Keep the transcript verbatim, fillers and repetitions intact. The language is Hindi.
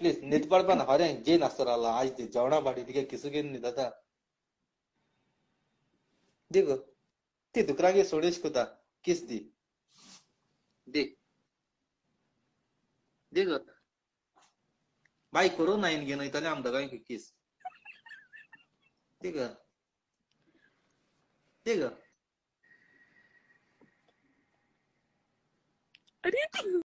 प्लीज नितपळपण हरें जे नासतराला आज दी जेवणा बाटी तिगे किसुगेन न्ही दादा दिगो ती दुकरागे सोडेश कोता किस दी दे दिगो बाई करू नाईन घेऊन वयताले आम दोगांय किस दिगो दिगो अरे